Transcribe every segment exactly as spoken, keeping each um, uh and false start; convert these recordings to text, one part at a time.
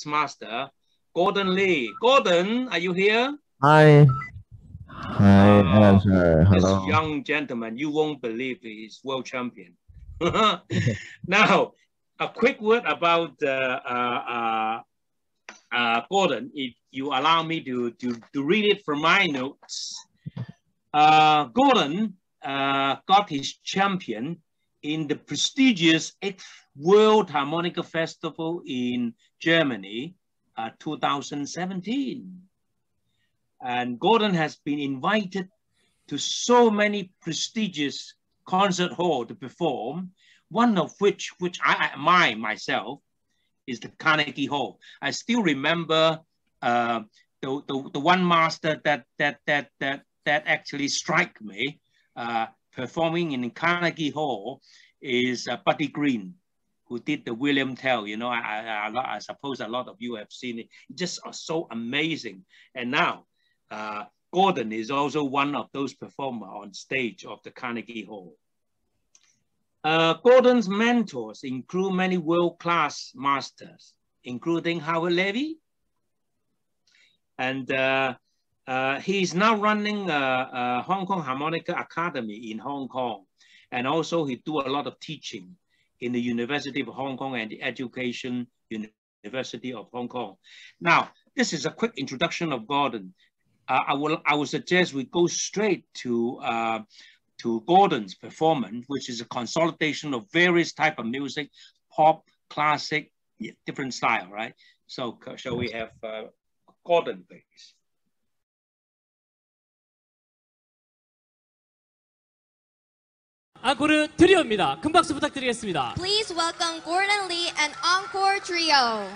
next master, Gordon Lee. Gordon, are you here? Hi. Hi, Uh, sir. this Hello. young gentleman, you won't believe he's world champion. Now, a quick word about uh, uh, uh, uh, Gordon, if you allow me to, to, to read it from my notes. Uh, Gordon uh, got his champion in the prestigious eighth World Harmonica Festival in Germany, uh, two thousand seventeen. And Gordon has been invited to so many prestigious concert hall to perform, one of which, which I admire myself, is the Carnegie Hall. I still remember uh, the, the, the one master that, that, that, that, that actually struck me uh, performing in Carnegie Hall is uh, Buddy Green, who did the William Tell. You know, I, I, I suppose a lot of you have seen it. It's just so amazing. And now, uh, Gordon is also one of those performers on stage of the Carnegie Hall. Uh, Gordon's mentors include many world-class masters, including Howard Levy. And uh, uh, he's now running a, a Hong Kong Harmonica Academy in Hong Kong. And also he do a lot of teaching in the University of Hong Kong and the Education University of Hong Kong. Now, this is a quick introduction of Gordon. Uh, I will I would suggest we go straight to uh, to Gordon's performance, which is a consolidation of various type of music, pop, classic, yeah, different style, right? So shall we have uh, Gordon, please? 앙코르 트리오입니다. 큰 박수 부탁드리겠습니다. Please welcome Gordon Lee and Encore Trio.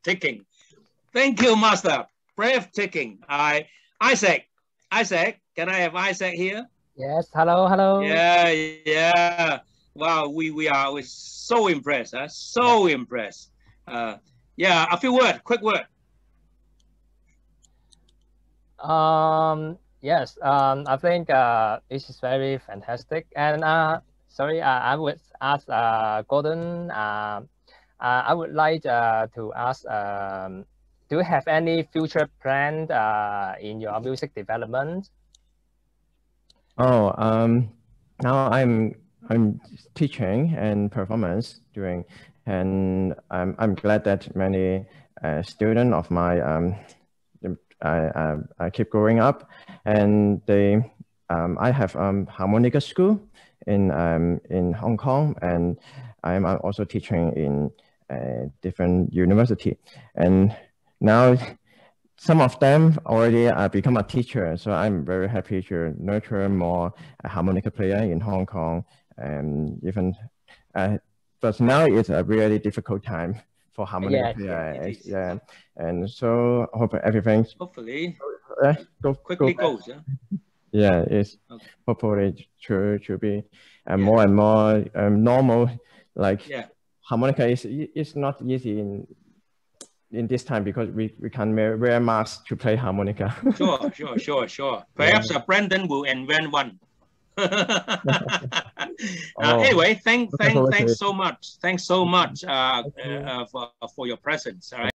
breathtaking. Thank you, Master. Breathtaking. I, Isaac, Isaac, can I have Isaac here? Yes, hello, hello. Yeah, yeah. Wow, we, we are we're so impressed, huh? So yeah. impressed. Uh, yeah, a few words, quick word. Um, yes, um, I think uh, this is very fantastic. And uh, sorry, uh, I would ask uh, Gordon, uh, uh, I would like uh, to ask, um, do you have any future plan uh, in your music development? Oh, um, now I'm I'm teaching and performance doing, and I'm I'm glad that many uh, students of my um, I, I I keep growing up, and they um, I have um harmonica school in um in Hong Kong, and I'm also teaching in a different university, and now some of them already uh, become a teacher, so I'm very happy to nurture more a harmonica player in Hong Kong, and even uh, but now it's a really difficult time for harmonica yeah, player. Yeah, yeah, and so I hope everything hopefully uh, go, quickly go goes. Huh? Yeah, it's okay. hopefully to to be uh, yeah. more and more um, normal. Like yeah. harmonica is it's not easy in in this time because we, we can wear masks to play harmonica. Sure, sure, sure, sure. Perhaps yeah. uh, Brandon will invent one. uh, oh, anyway, thank, thank, thanks so much. Thanks so much uh, uh, uh, for, for your presence. All right.